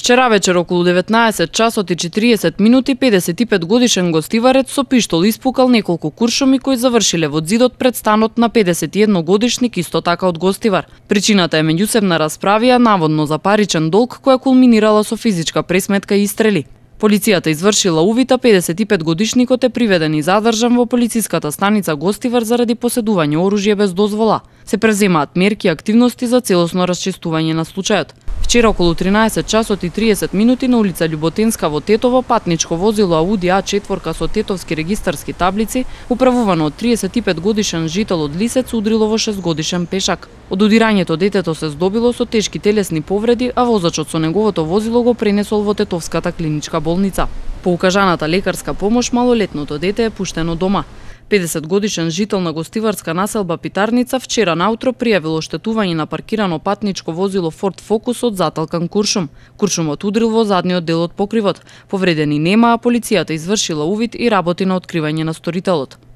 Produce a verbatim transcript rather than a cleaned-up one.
Вчера вечер околу деветнаесет часот и четириесет минути педесет и пет годишен гостиварец со пиштол испукал неколку куршуми кои завршиле во зидот пред станот на педесет и едно годишник исто така од гостивар. Причината е меѓусебна расправија наводно за паричен долг која кулминирала со физичка пресметка и истрели. Полицијата извршила увид, а педесет и пет годишникот е приведен и задржан во полициската станица Гостивар заради поседување оружје без дозвола. Се преземаат мерки и активности за целосно расчистување на случајот. Вчера околу тринаесет часот и триесет минути на улица Љуботенска во Тетово патничко возило Ауди А четири со тетовски регистарски таблици, управувано од триесет и пет годишен жител од Лисец, удрило во шест годишен пешак. Од удирањето детето се здобило со тешки телесни повреди, а возачот со неговото возило го пренесол во Тетовската клиничка болница. По укажаната лекарска помош малолетното дете е пуштено дома. педесет годишен жител на гостиварска населба Питарница вчера наутро пријавил оштетување на паркирано патничко возило Форд Фокус од заталкан куршум. Куршумот удрил во задниот дел од покривот. Повредени нема, а полицијата извршила увид и работи на откривање на сторителот.